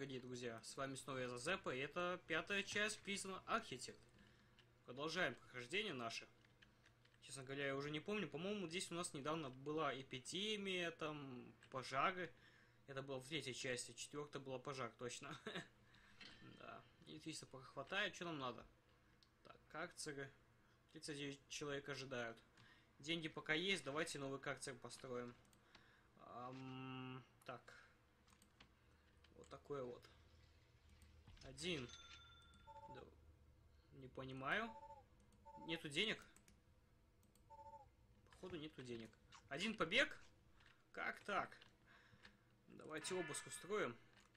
дорогие друзья, с вами снова я, Зазепа, и это пятая часть Prison Architect. Продолжаем прохождение наше. Честно говоря, я уже не помню, по-моему, здесь у нас недавно была эпидемия, там, пожары. Это было в третьей части, четвертая была пожар, точно. Да, электричества пока хватает, что нам надо? Так, карцеры. 39 человек ожидают. Деньги пока есть, давайте новый карцер построим. Так. Вот такой вот. Один. Да. Не понимаю. Нету денег? Походу нету денег. Один побег? Как так? Давайте обыск устроим.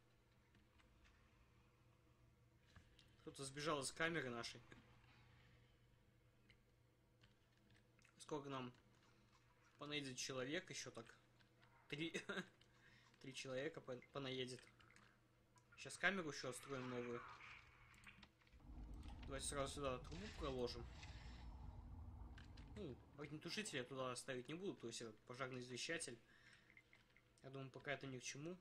Кто-то сбежал из камеры нашей. Сколько нам понаедет человек еще так? Три человека понаедет. Сейчас камеру еще отстроим новую. Давайте сразу сюда трубу проложим. Ну, огнетушитель я туда ставить не буду, то есть этот пожарный извещатель. Я думаю, пока это ни к чему.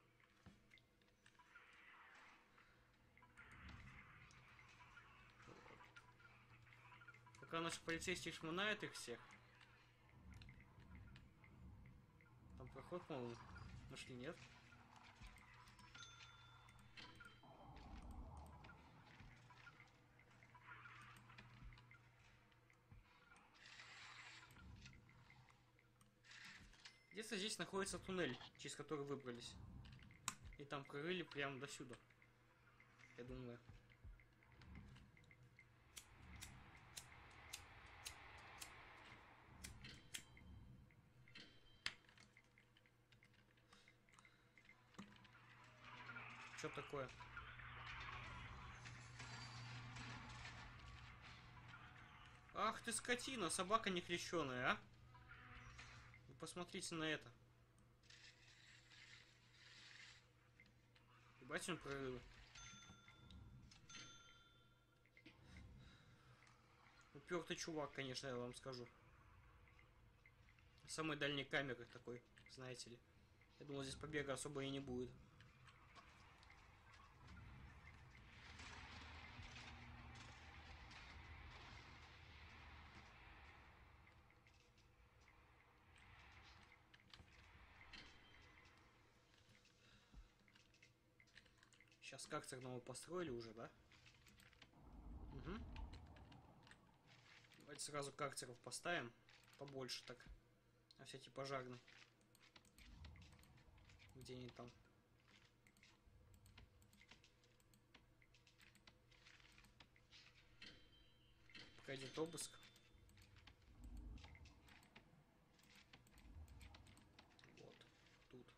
Пока наши полицейские шмонают их всех. Там проход, по-моему, нашли, нет? Где-то здесь находится туннель, через который выбрались. И там прорыли прямо до сюда. Я думаю. Что такое? Ах ты скотина, собака не крещеная, а? Вы посмотрите на это. Ебать он прорывы. Упертый чувак, конечно, я вам скажу. Самой дальней камеры такой, знаете ли. Я думал, здесь побега особо и не будет. Сейчас карцер новый построили уже, да? Угу. Давайте сразу карцеров поставим. Побольше так. На всякие пожарные. Где они там? Пока идет обыск. Вот. Тут.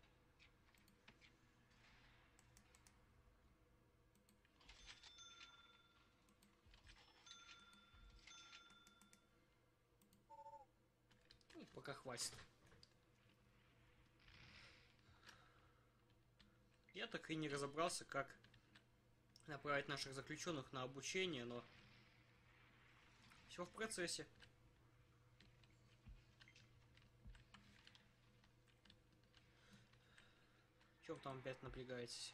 Ну, пока хватит. Я так и не разобрался, как направить наших заключенных на обучение, но все в процессе. Чего вы там опять напрягаетесь?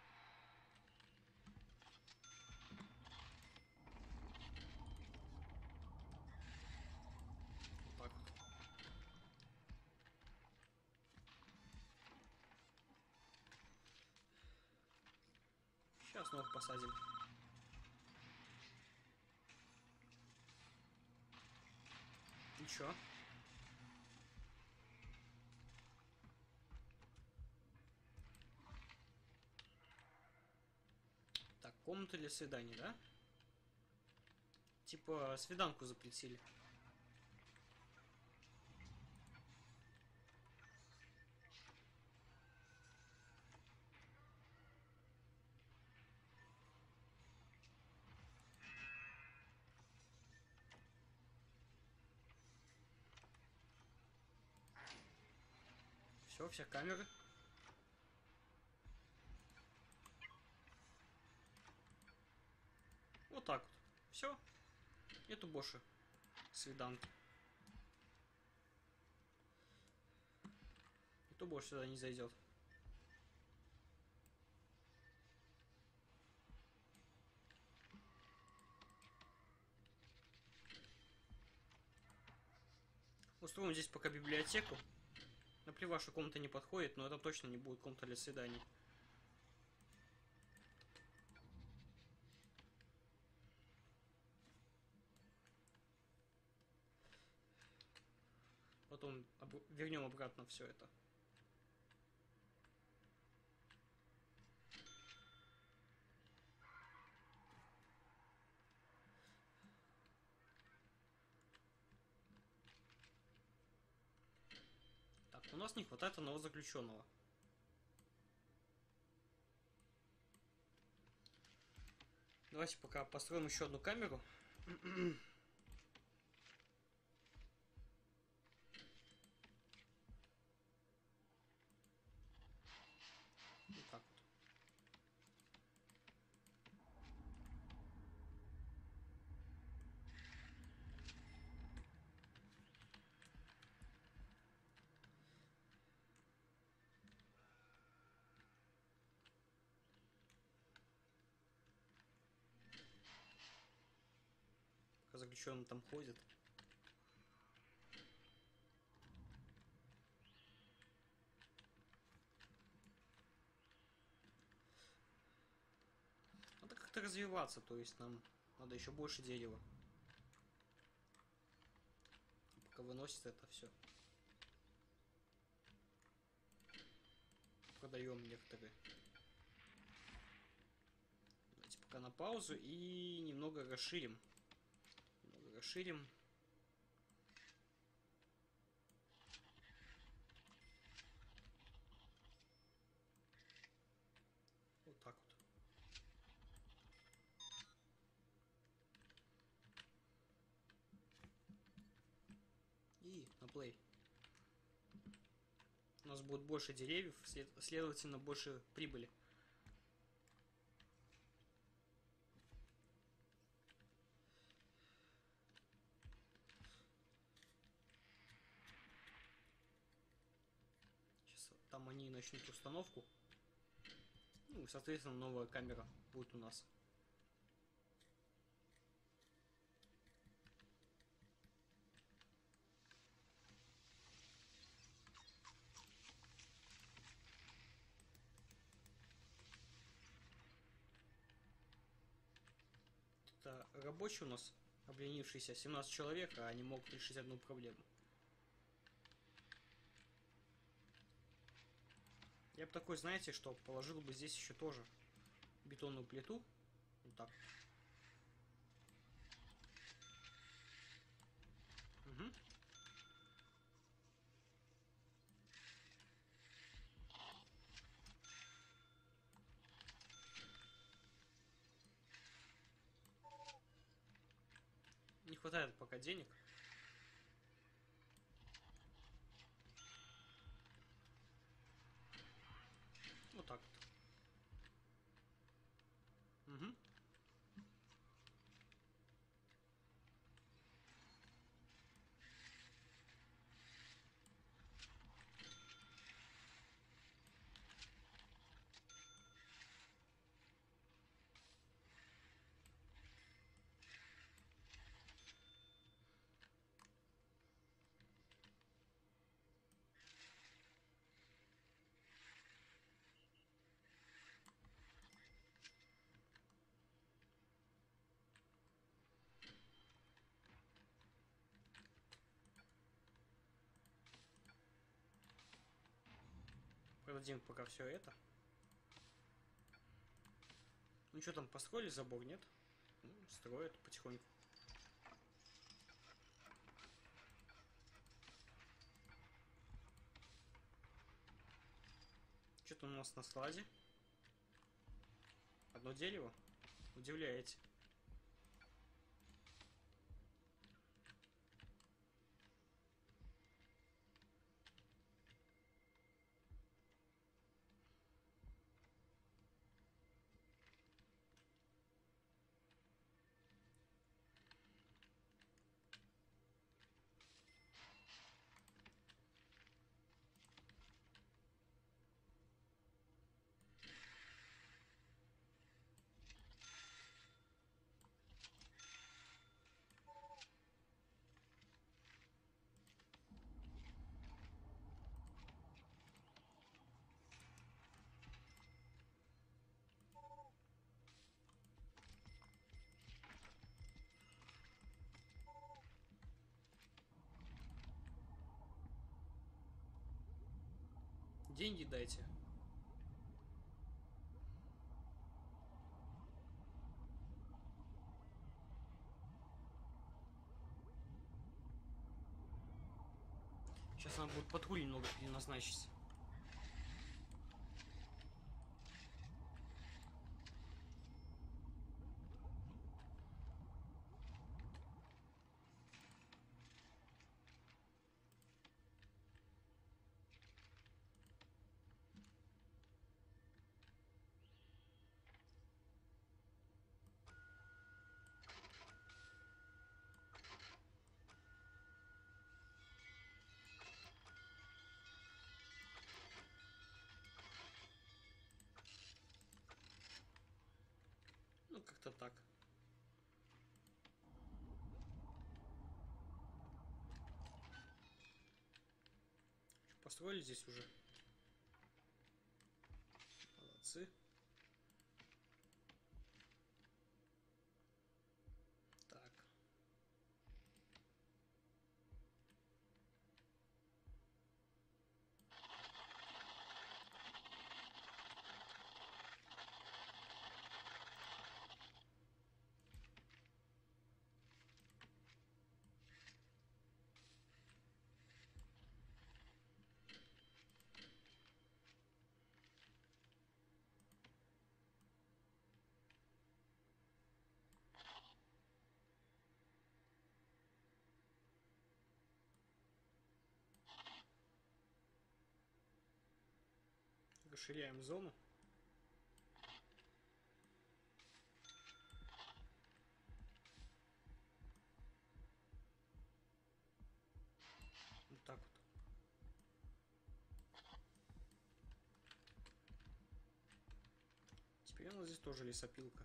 Вот так вот. Сейчас новых посадим. И чё? Так, комната для свиданий, да? Типа свиданку запретили. Все, вся камера. Вот так вот. Все. Нету больше свиданки. Никто больше сюда не зайдет. Построим здесь пока библиотеку. Наплевать, что комната не подходит, но это точно не будет комната для свиданий. Потом вернем обратно все это. Так, у нас не хватает одного заключенного. Давайте пока построим еще одну камеру. Вот так вот. Пока заключенный там ходит. Надо как-то развиваться, то есть нам надо еще больше дерева. Пока выносит это все. Продаем некоторые. Давайте пока на паузу и немного расширим. Немного расширим. Вот так вот. И на плей. У нас будет больше деревьев, следовательно, больше прибыли. Сейчас там они начнут установку. Ну, и, соответственно, новая камера будет у нас. Это рабочий у нас, обленившийся, 17 человек, а они могут решить одну проблему. Я бы такой, знаете, что положил бы здесь еще тоже бетонную плиту. Вот так. Угу. Не хватает пока денег. Вот так вот. Угу. Продадим пока все это. Ну что там, построили забор, нет? Ну, строят потихоньку. Что-то у нас на складе. Одно дерево. Удивляете. Деньги дайте. Сейчас надо будет патруль немного переназначить. Ну, как-то так. Построили здесь уже. Молодцы. Так. Расширяем зону. Вот так вот. Теперь у нас здесь тоже лесопилка.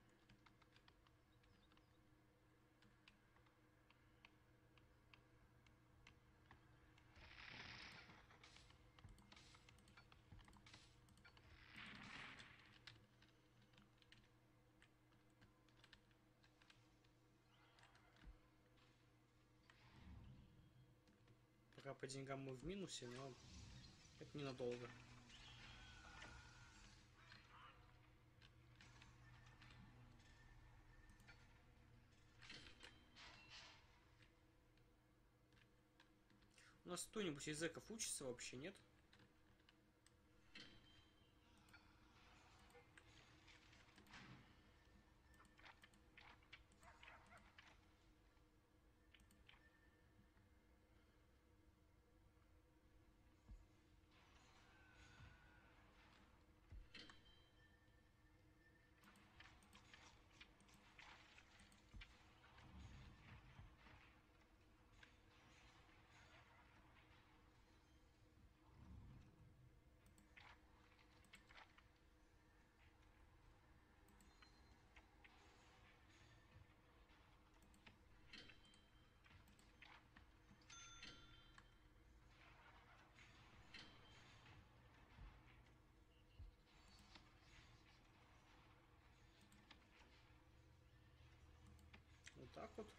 Пока по деньгам мы в минусе, но это ненадолго. У нас кто-нибудь из зэков учится вообще, нет? Вот так вот.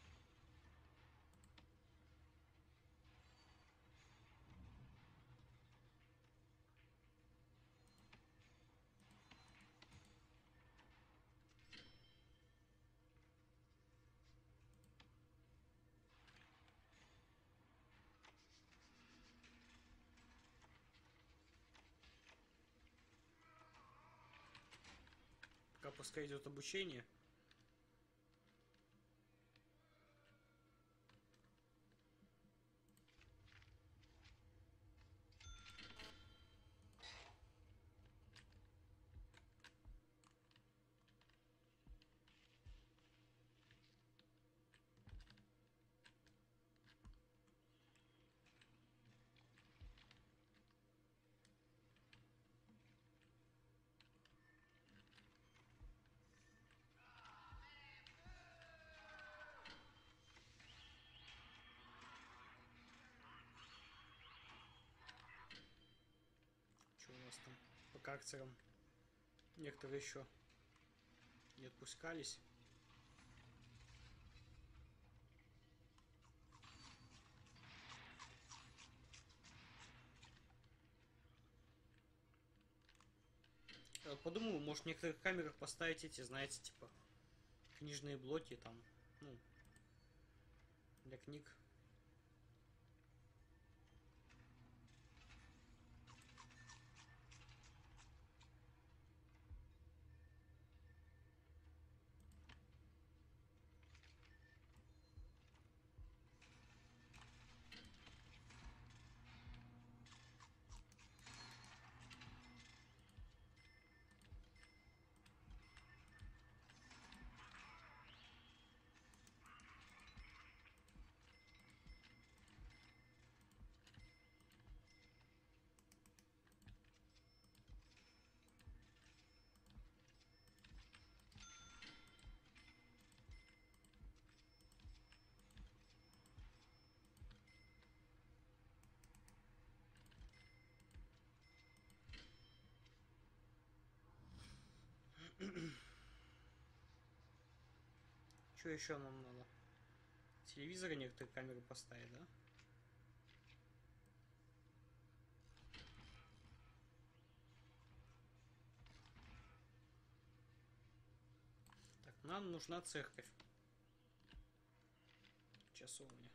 Пока пускай идет обучение. Что у нас там по карцерам? Некоторые еще не отпускались. подумал, может в некоторых камерах поставить эти, знаете, типа, книжные блоки там, ну, для книг. Что еще нам надо? Телевизоры некоторые камеры поставить, да? Так, нам нужна церковь. Часовня.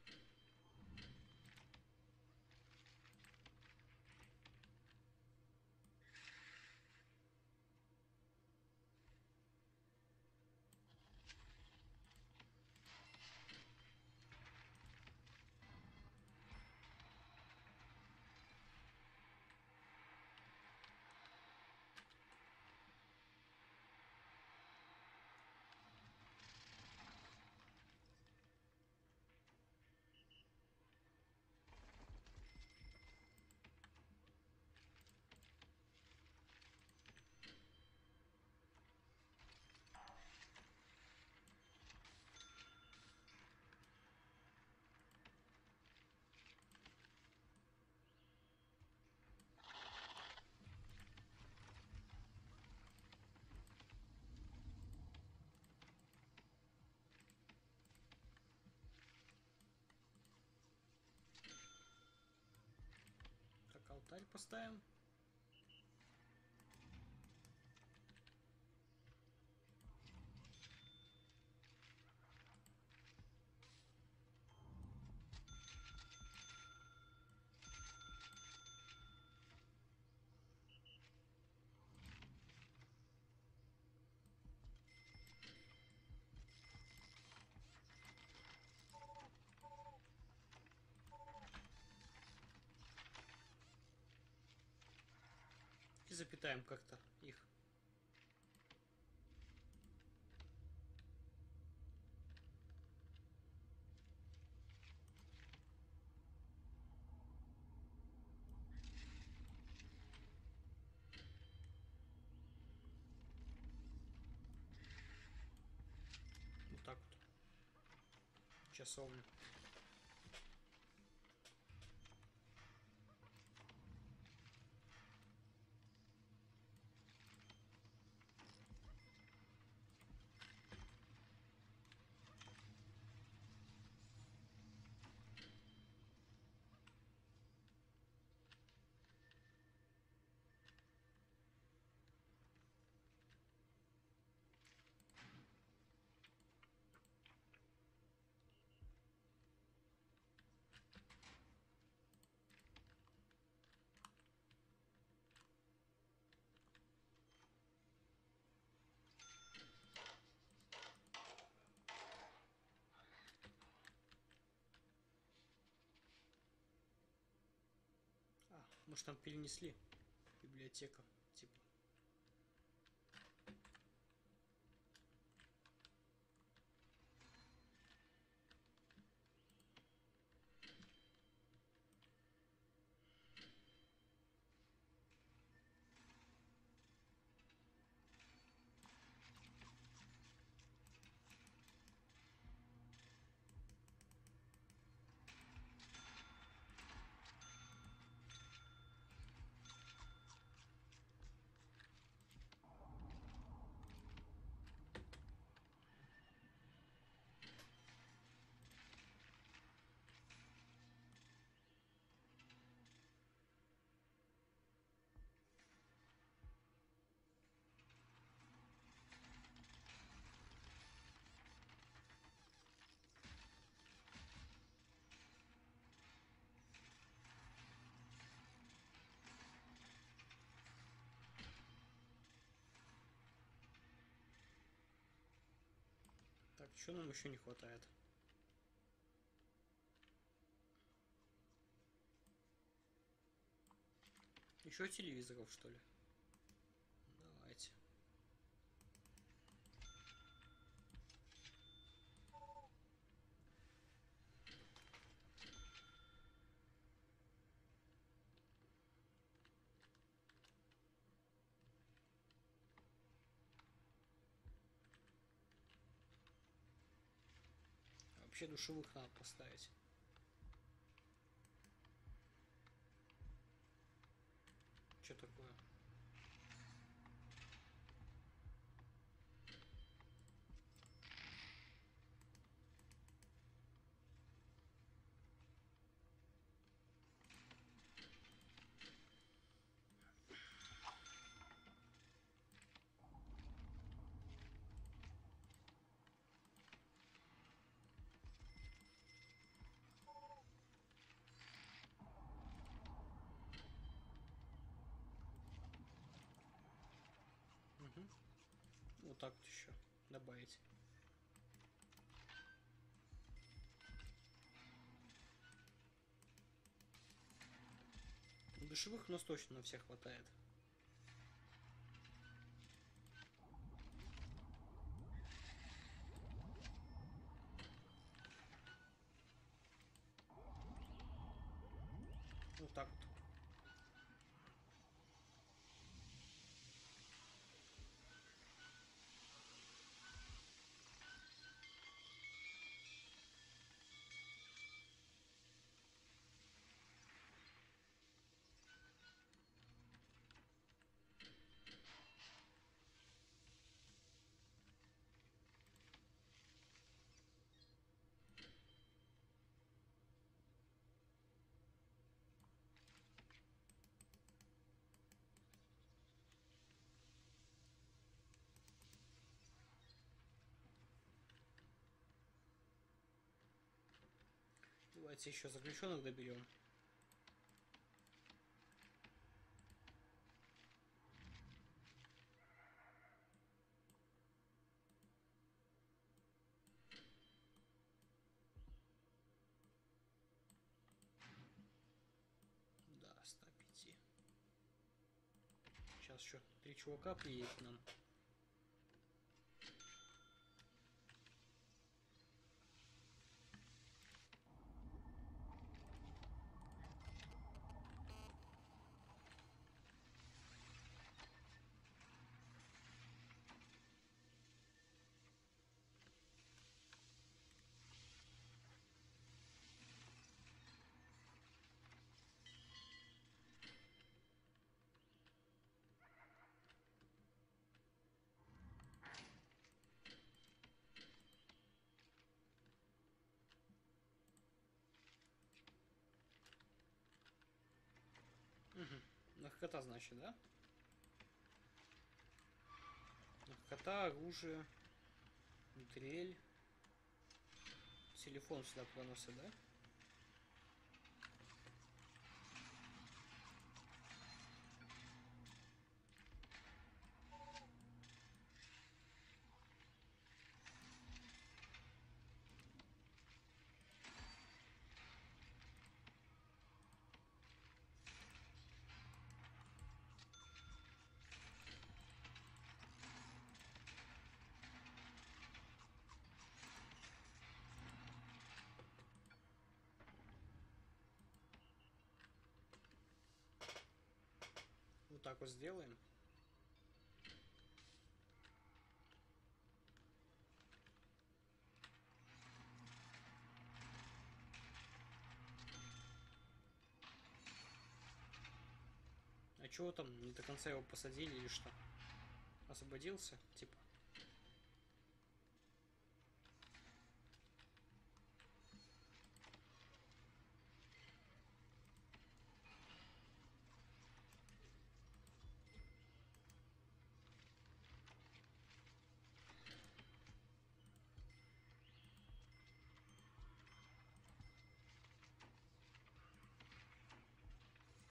Так, алтарь поставим. И запитаем как-то их. Вот так вот. Часовню. А, может там перенесли. Библиотека, типа. Так, что нам еще не хватает? Еще телевизоров, что ли? Давайте. Вообще душевых надо поставить. Что такое? Угу. Вот так вот еще добавить. Душевых у нас точно на всех хватает. Вот так вот. Давайте еще заключенных доберем. Да, 105. Сейчас еще 3 чувака приедет к нам. Угу. Наркота, значит, да? Наркота, оружие, дрель. Телефон сюда проносят, да? Вот так вот сделаем. А чего там, не до конца его посадили или что? Освободился, типа?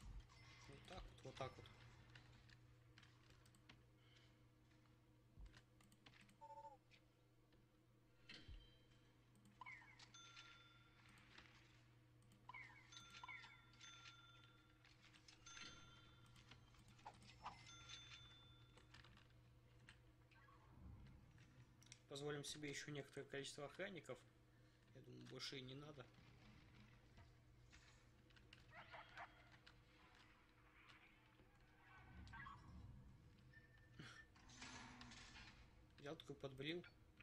Вот так вот, вот так вот. Позволим себе еще некоторое количество охранников. Я думаю, больше и не надо. Взял такой подбрил.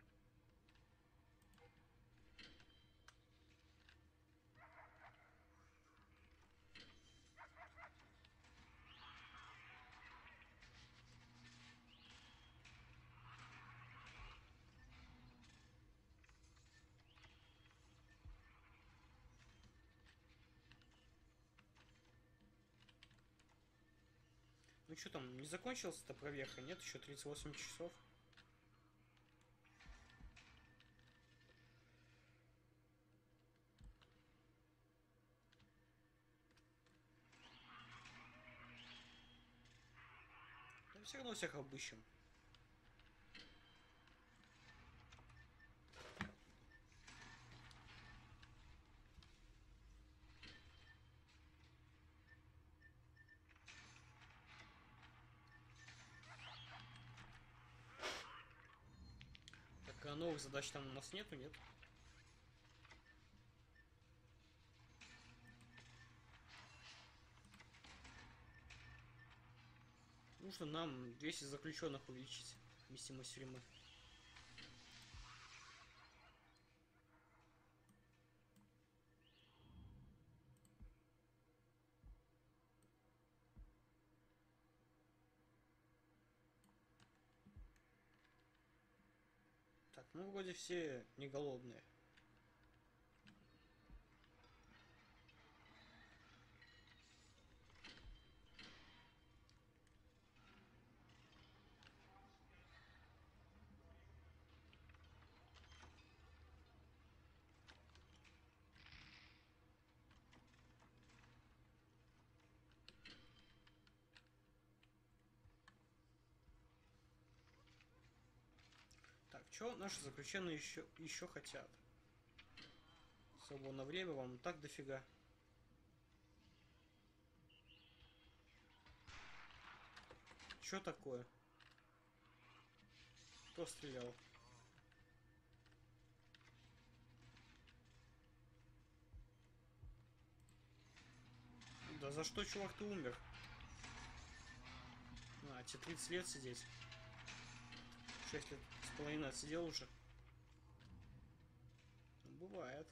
Ну что там, не закончилась-то проверка? Нет, еще 38 часов. Но все равно всех обыщем. Так, а новых задач там у нас нету, нет? Нужно нам 200 заключенных увеличить вместимость тюрьмы. Так, ну вроде все не голодные. Так, что наши заключенные еще хотят? Свободное время вам так дофига. Что такое? Кто стрелял? Да за что, чувак, ты умер? А, тебе 30 лет сидеть. 6 лет с половиной отсидел уже. Ну, бывает.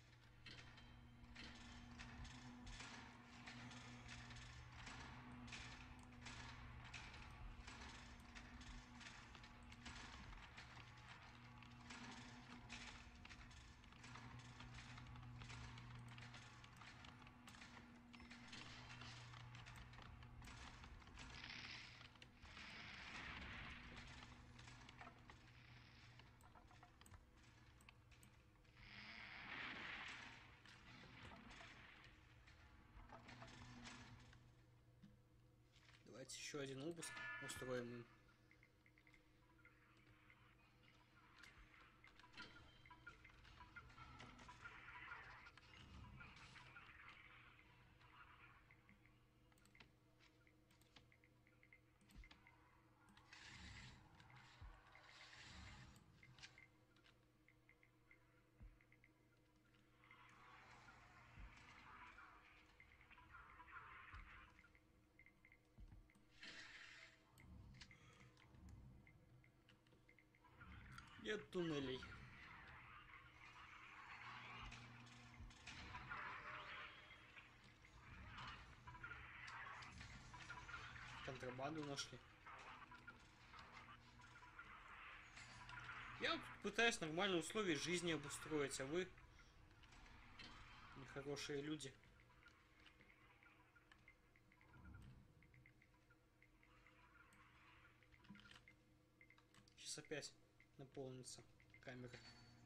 Давайте еще один обыск устроим им. Нет туннелей. Контрабанду нашли. Я пытаюсь нормальные условия жизни обустроить, а вы нехорошие люди. Сейчас опять наполнится камера.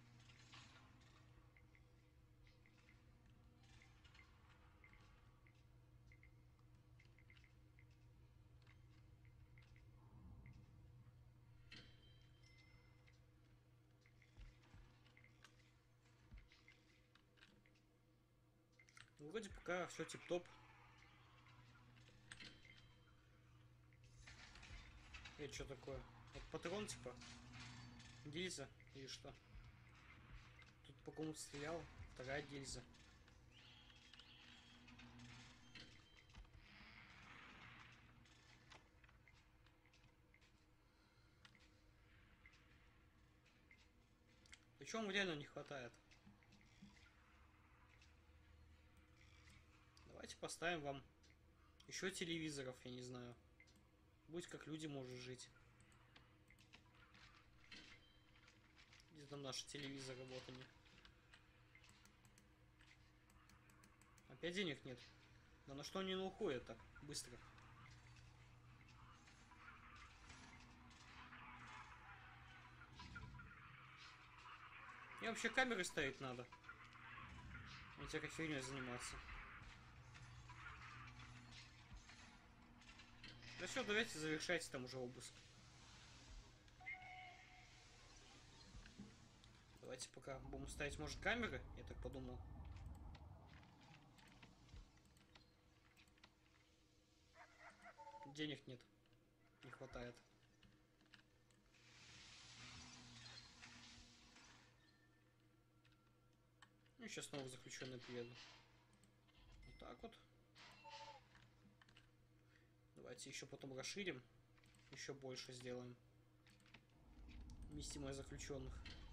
Ну, вроде пока все тип-топ. Это что такое? Это патрон типа? Гильза или что? Тут по кому-то стрелял. Вторая гильза. Причем реально не хватает. Давайте поставим вам еще телевизоров, я не знаю. Будь как люди может жить. Где там наши телевизоры, вот они. Опять денег нет. Да на что они уходят так быстро? Мне вообще камеры ставить надо. Не всякой фигней заниматься. Да все, давайте завершайте там уже обыск. Давайте пока будем ставить, может, камеры, я так подумал. Денег нет. Не хватает. Ну, сейчас снова заключенный приеду. Вот так вот. Давайте еще потом расширим. Еще больше сделаем. Вместимость заключенных.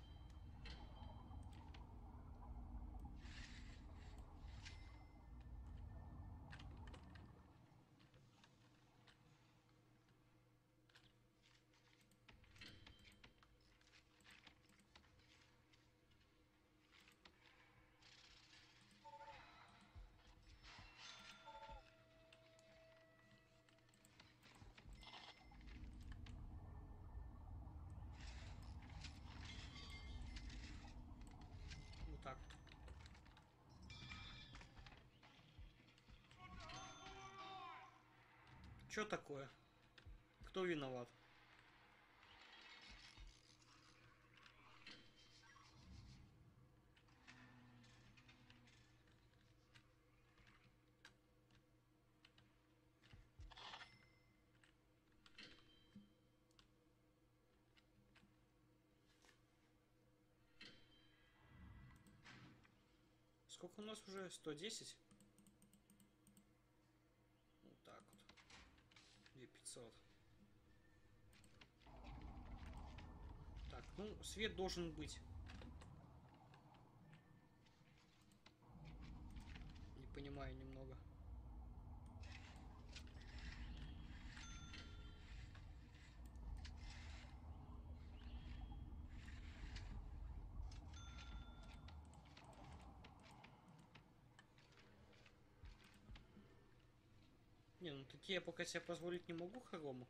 Вот так вот. Что такое? Кто виноват? Сколько у нас уже? 110? Вот так вот. 2500. Так, ну, свет должен быть. Не понимаю немного. Не, ну такие я пока себе позволить не могу хорому.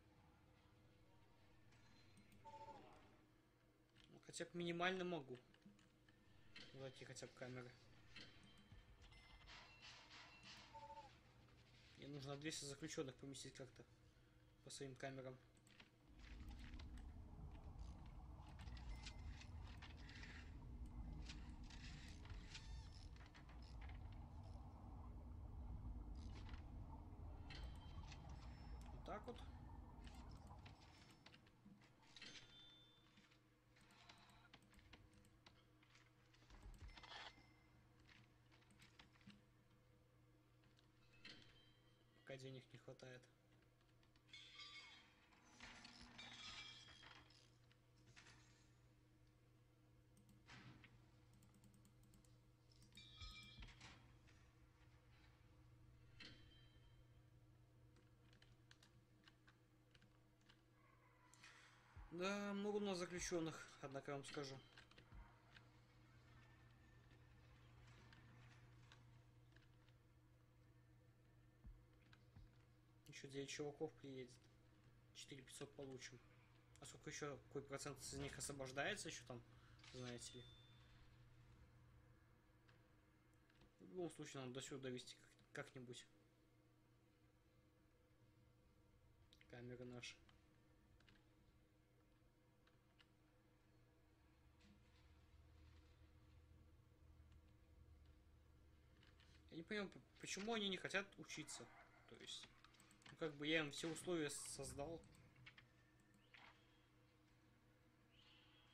Ну, хотя бы минимально могу. Зайти хотя бы камеры. Мне нужно 200 заключенных поместить как-то по своим камерам. Вот так вот. Пока денег не хватает. Да, много у нас заключенных, однако я вам скажу. Еще 9 чуваков приедет. 4500 получим. А сколько еще, какой процент из них освобождается еще там, знаете ли? В любом случае надо до сюда довести как-нибудь. Камеры наши. Я не понимаю, почему они не хотят учиться. То есть, ну, как бы я им все условия создал.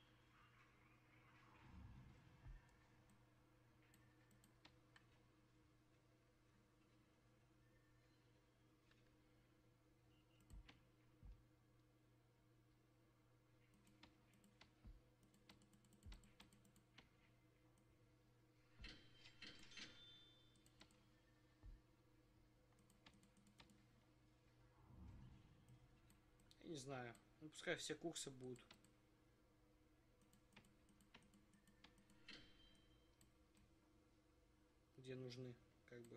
Не знаю. Ну, пускай все курсы будут. Где нужны, как бы.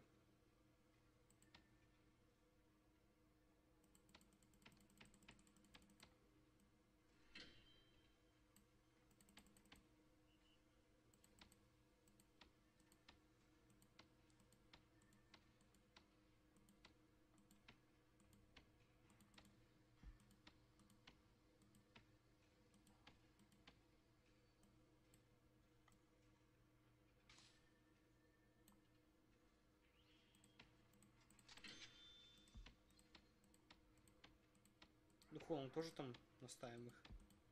Духовно тоже там наставим их.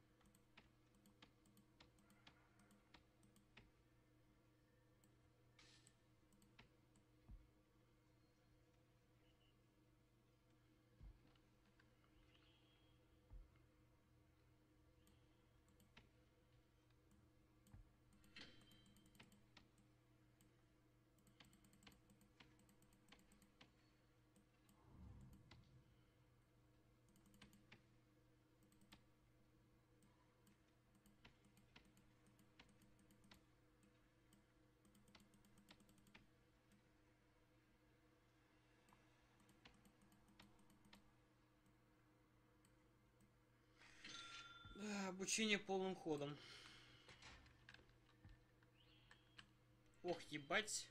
Да, обучение полным ходом. Ох, ебать.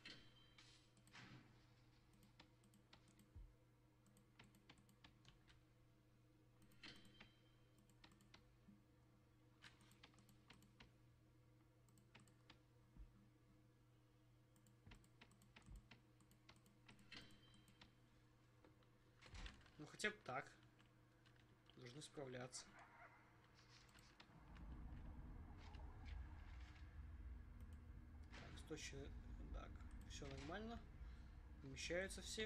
Ну хотя бы так. Должны справляться. Так, источник. Так, все нормально. Помещаются все.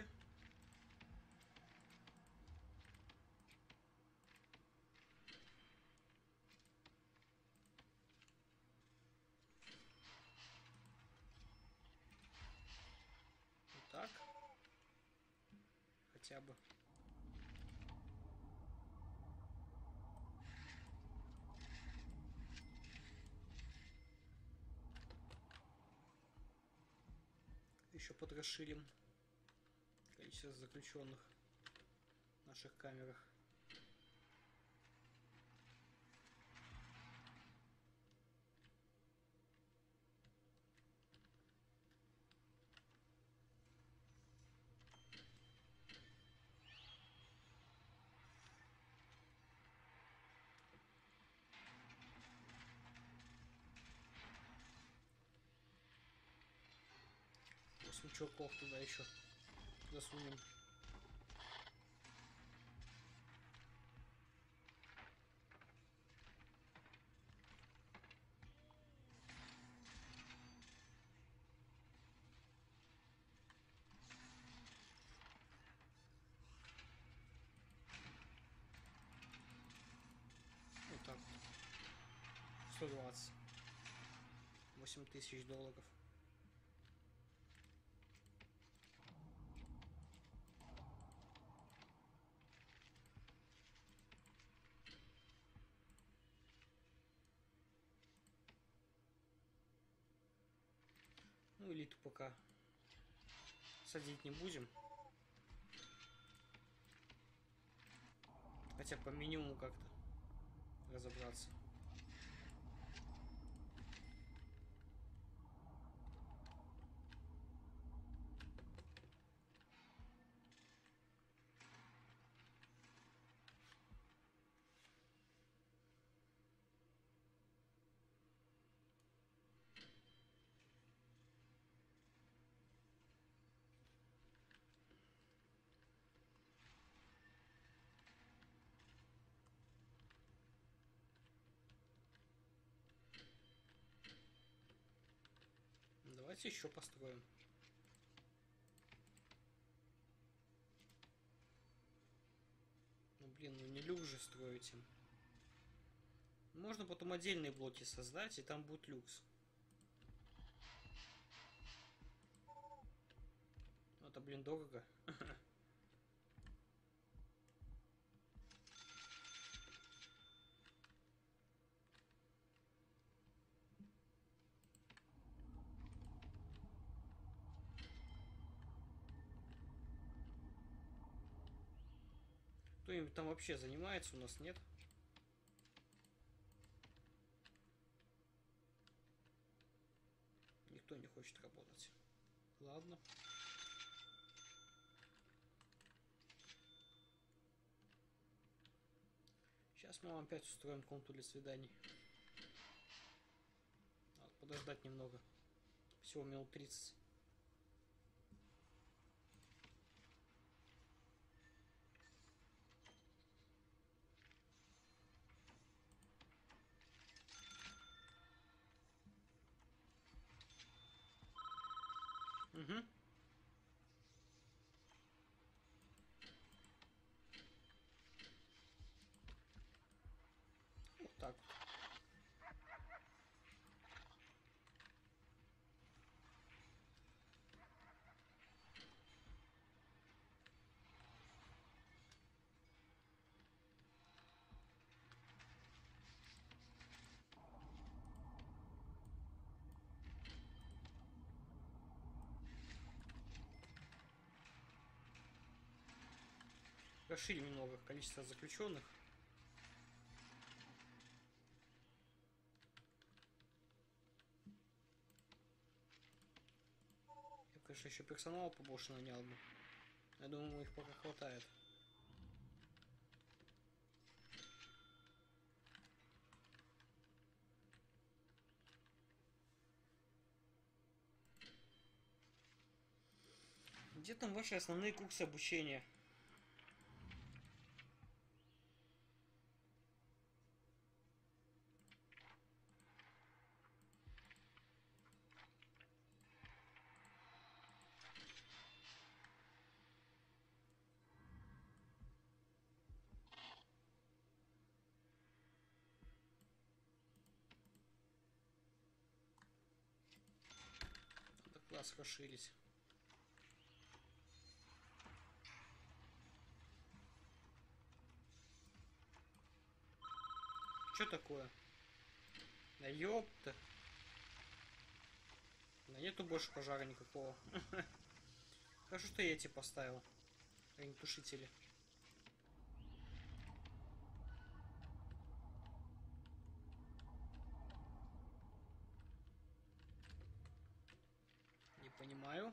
Вот так. Хотя бы. Еще подрасширим количество заключенных в наших камерах. Чуваков туда еще засунем. Вот так вот. 120. 8000 долларов. Ну, элиту пока садить не будем. Хотя по минимуму как-то разобраться. Давайте еще построим. Ну блин, ну не люк же строить им. Можно потом отдельные блоки создать, и там будет люкс. Это, блин, дорого. Кто-нибудь там вообще занимается? У нас нет. Никто не хочет работать. Ладно. Сейчас мы вам опять устроим комнату для свиданий. Надо подождать немного. Всего минут 30. Угу. Вот так вот. Расширим немного количество заключенных. Я, конечно, еще персонала побольше нанял бы. Я думаю, их пока хватает. Где там ваши основные курсы обучения? Надо класс расширить. Что такое? Да ёпта. Да нету больше пожара никакого. Хорошо, что я эти поставил. Огнетушители. Не понимаю.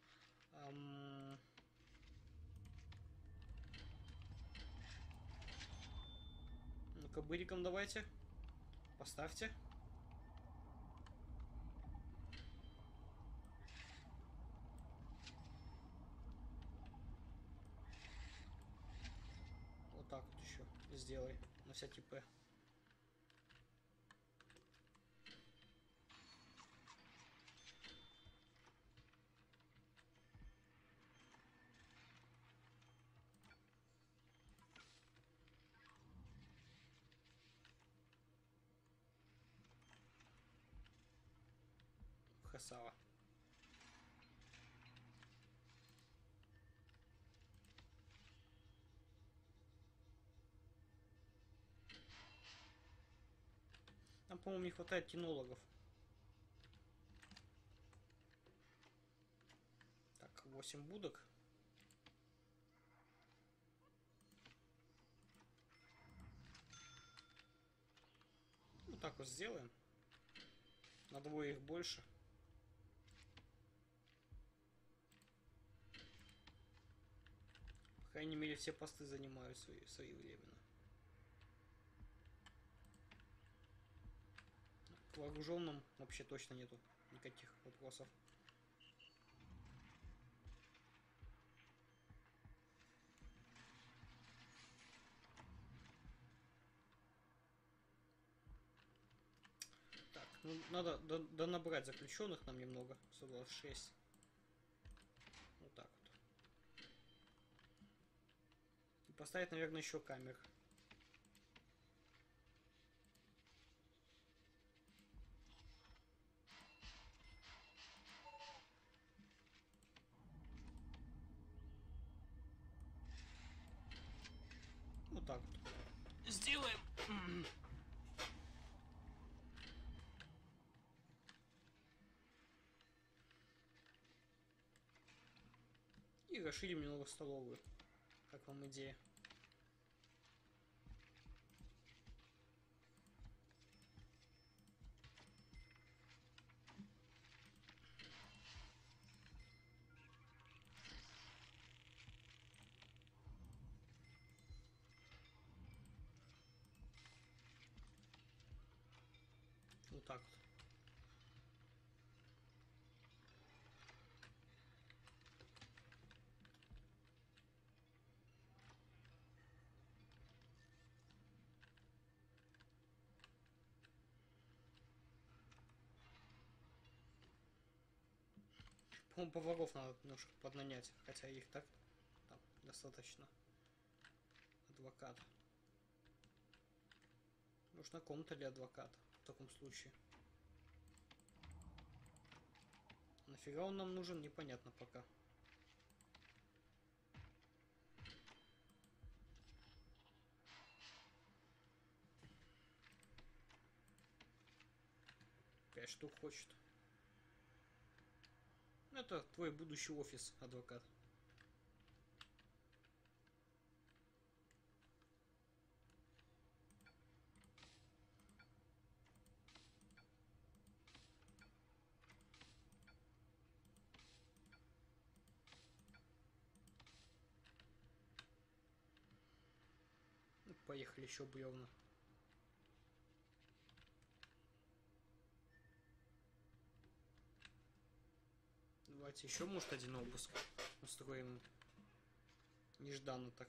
Ну-ка, быриком давайте. Поставьте. Вот так вот еще сделай. На всякий П. Красава. Нам, по-моему, не хватает кинологов. Так, 8 будок. Вот так вот сделаем. На двое их больше. По крайней мере, все посты занимают своевременно. К вооруженным вообще точно нету никаких вопросов. Так, ну надо набрать заключенных нам немного. 126. Вот так вот. И поставить, наверное, еще камер. Вот так вот. Сделаем. И расширим немного столовую. Как вам идея? Вот так вот. По-моему, поваров надо немножко поднанять, хотя их так там достаточно. Адвокат. Нужна комната для адвоката в таком случае. Нафига он нам нужен, непонятно пока. Пять штук хочет. Это твой будущий офис, адвокат. Ну, поехали еще бревна. Давайте еще, может, один обыск устроим. Нежданно так.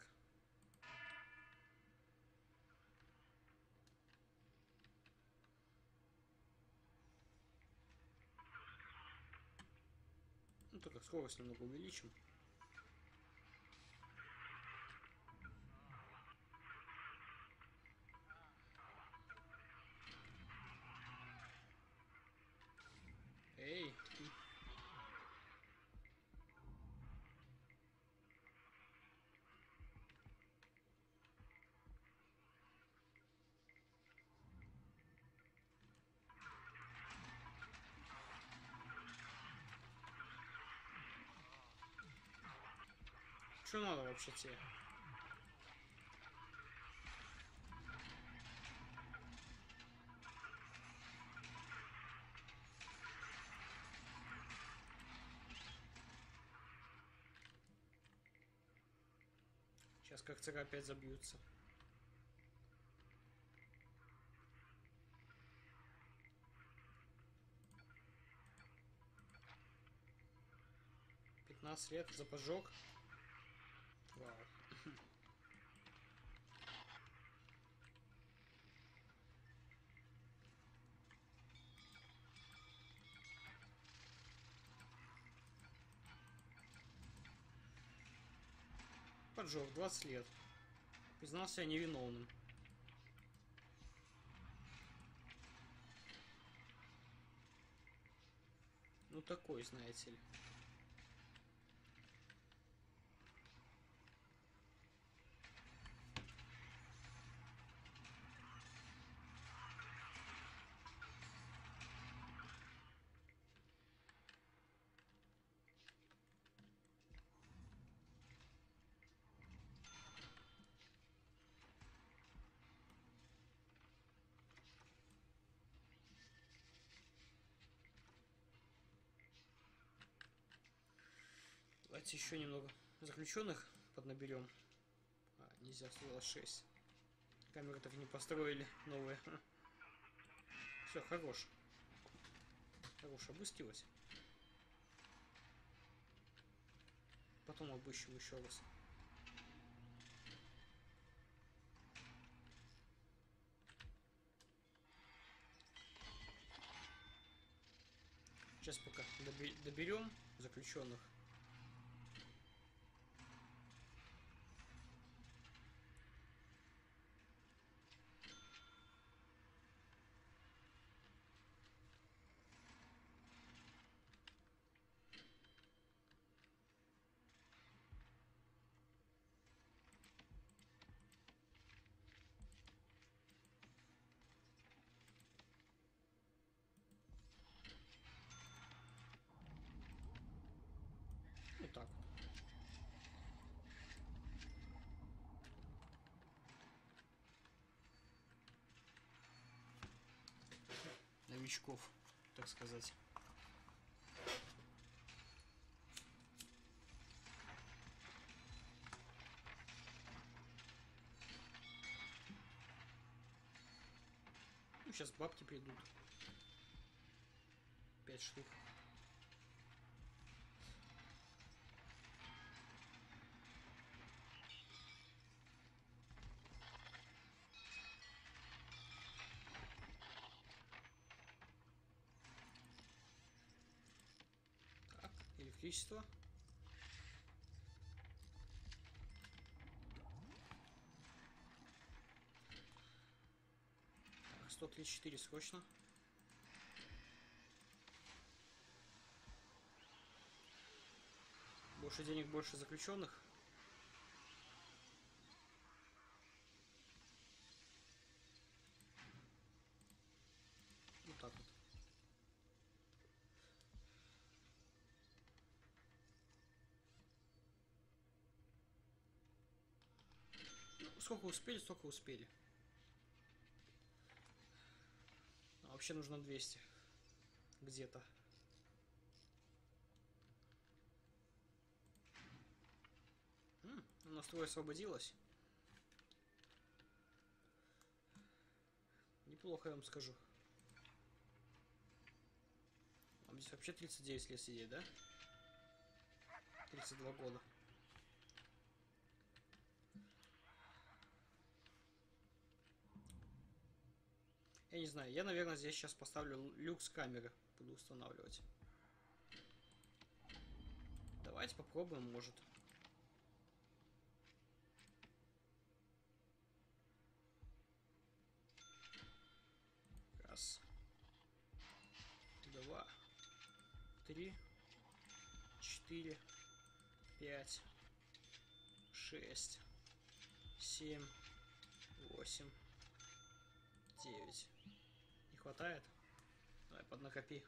Ну, только скорость немного увеличим. Эй! Что надо вообще тебе? Сейчас как цыга опять забьются. Лет за поджог. Вау. Поджог 20 лет. Признал себя невиновным. Ну такой, знаете ли. Давайте еще немного заключенных поднаберем. Нельзя, стоило 6. Камеры так и не построили новые. Все, хорош. Хорош, обыскивать. Потом обыщем еще раз. Сейчас пока доберем заключенных. Вот так вот. Новичков, так сказать. Ну, сейчас бабки придут. 5 штук. Так, электричество. 134 срочно. Больше денег, больше заключенных. Вот так вот. Ну, сколько успели, столько успели. А вообще нужно 200. Где-то. У нас трое освободилось. Неплохо, я вам скажу. Нам здесь вообще 39 лет сидеть, да? 32 года. Я не знаю, я, наверное, здесь сейчас поставлю люкс камеры. Буду устанавливать. Давайте попробуем, может. Раз. 2. 3. 4. 5. 6. 7. 8. 9. Не хватает? Давай, поднакопи.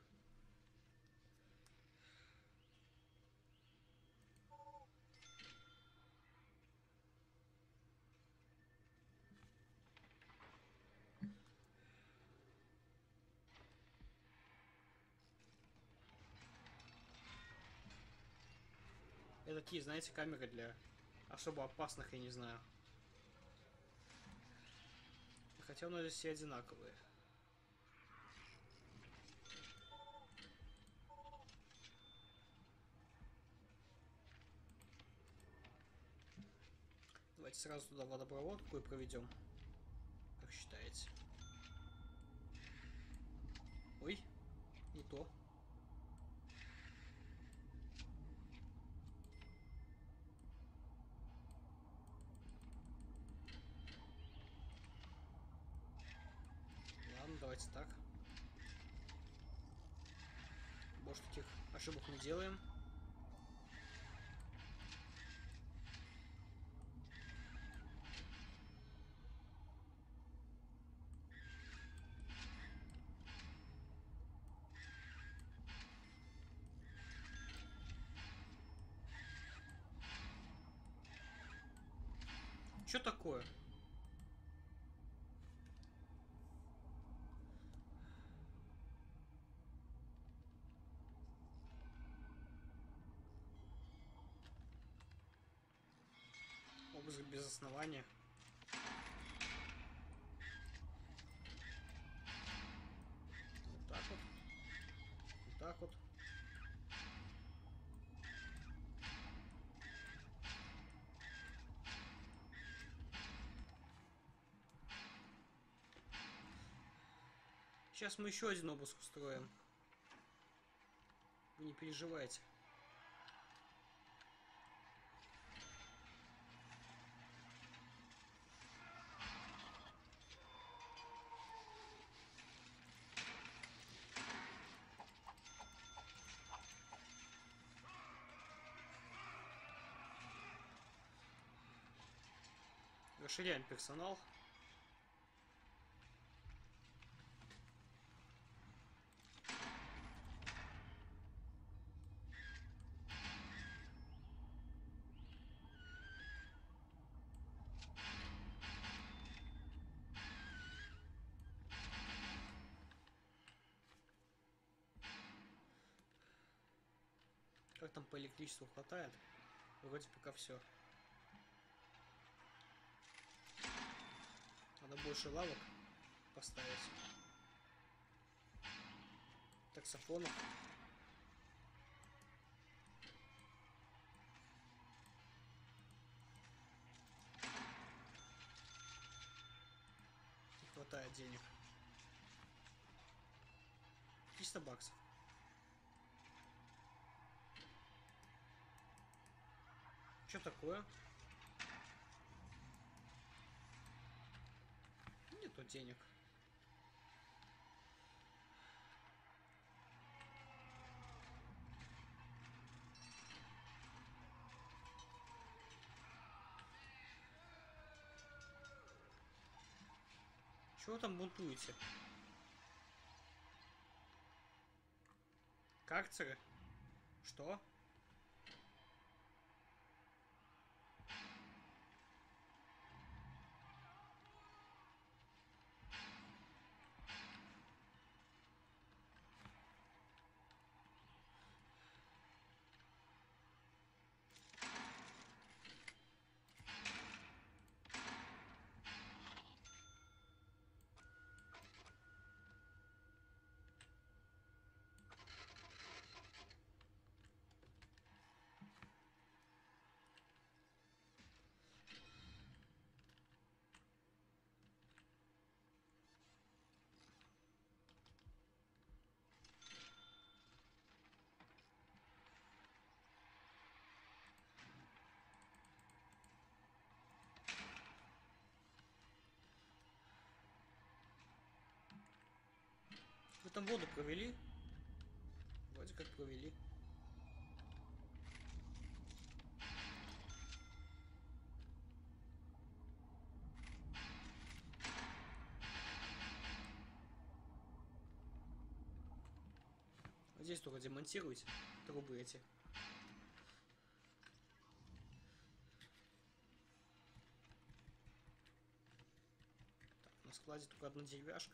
Это такие, знаете, камеры для особо опасных, я не знаю. Хотя у нас здесь все одинаковые. Давайте сразу туда водопроводку и проведем. Как считаете? Ой, не то. Ладно, давайте так. Больше таких ошибок не делаем. Что такое? Обыск без основания. Вот так вот. Вот так вот. Сейчас мы еще один обыск устроим. Вы не переживайте. Расширяем персонал. Как там по электричеству хватает? Вроде пока все. Надо больше лавок поставить. Таксофонов. Не хватает денег. 300 баксов. Что такое? Нету денег. Чего вы там бунтуете? Карцеры? Что? Вы там воду провели? Вроде как провели. Вот здесь только демонтируйте трубы эти. Так, на складе только одна деревяшка.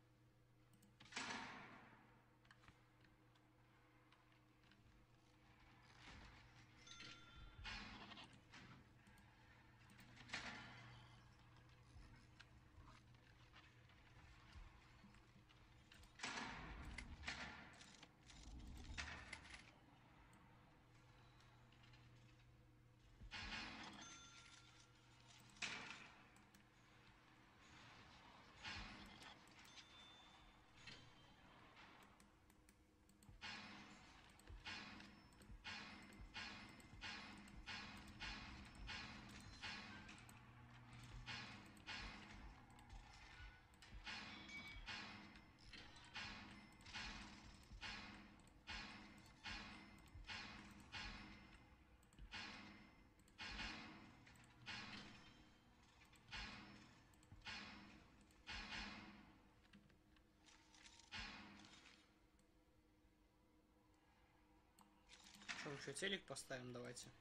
Что, еще телек поставим, давайте.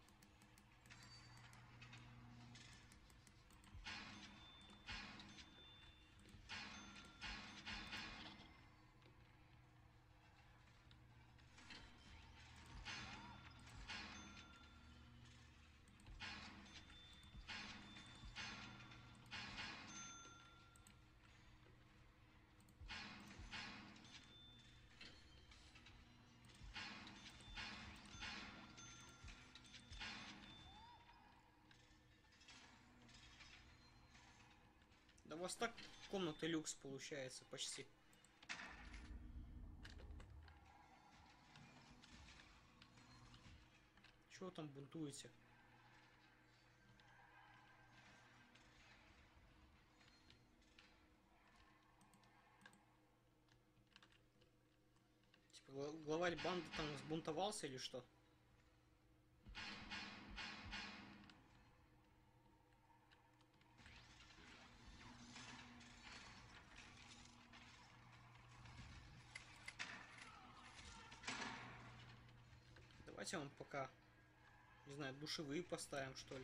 Да у вас так комната люкс получается почти. Чего там бунтуете? Типа главарь банды там сбунтовался или что? Давайте вам пока, не знаю, душевые поставим, что ли.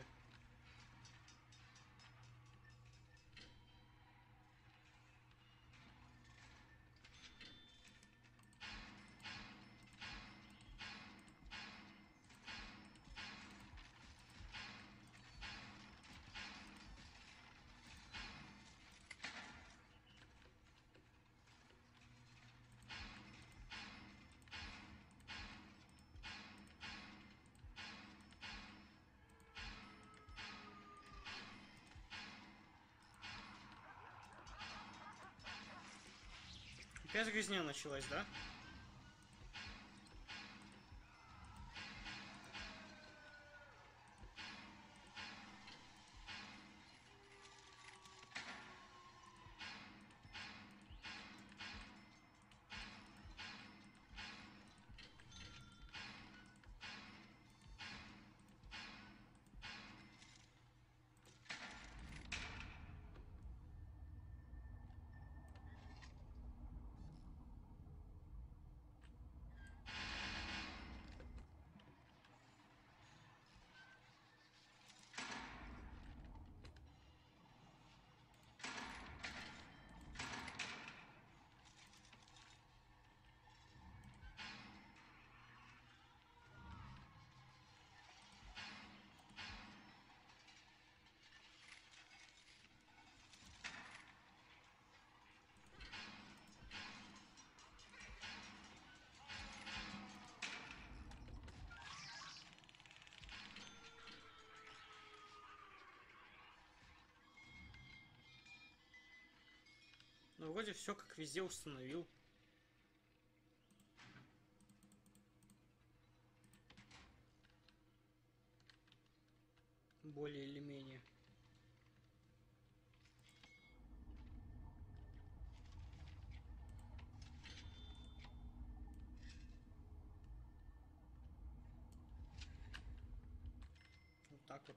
Опять грязня началась, да? Ну, вроде все как везде установил. Более или менее. Вот так вот.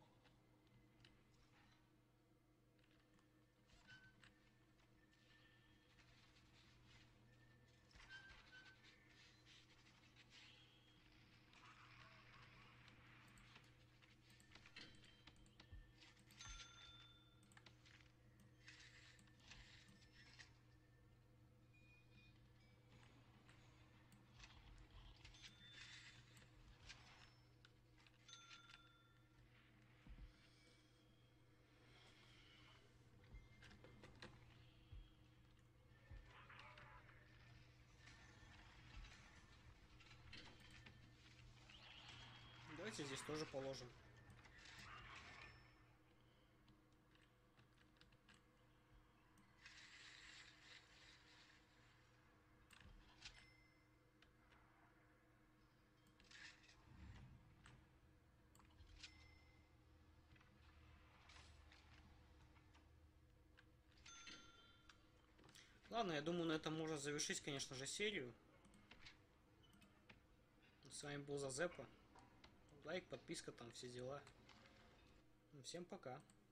Давайте здесь тоже положим. Ладно, я думаю, на этом можно завершить, конечно же, серию. С вами был Зазепа. Лайк, подписка, там все дела. Всем пока.